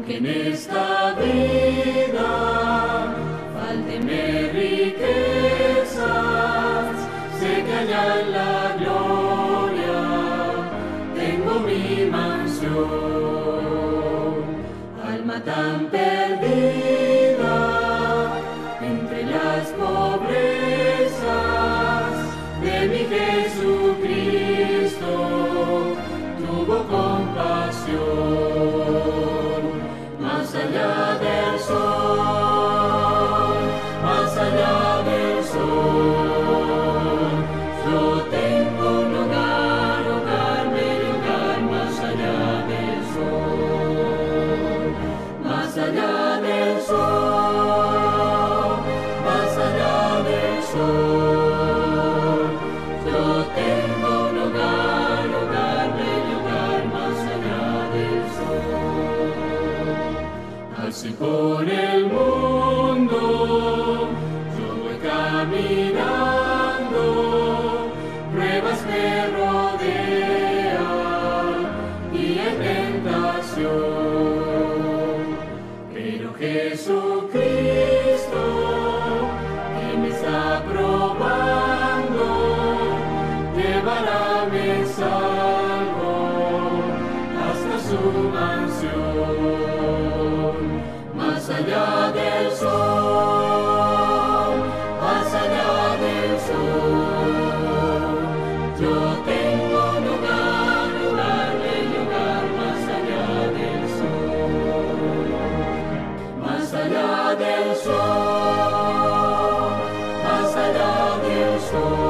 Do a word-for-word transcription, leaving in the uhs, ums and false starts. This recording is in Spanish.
aunque en esta vida faltenme riquezas, sé que allá en la gloria tengo mi mansión. Alma tan perdida entre las pobrezas de mi Jesucristo, tuvo compasión. Más allá del sol, más allá del sol, yo tengo un hogar, hogar, medio hogar, más allá del sol, más allá del sol, más allá del sol, yo tengo un hogar, hogar, medio hogar, más allá del sol. Así por el mundo yo voy caminando, pruebas me rodean y hay tentación, pero Jesucristo, que me está probando, llevará mi salvo hasta su mansión. Más allá del sol, más allá del sol, yo tengo un hogar, hogar, bello hogar, más allá del sol, más allá del sol, más allá del sol.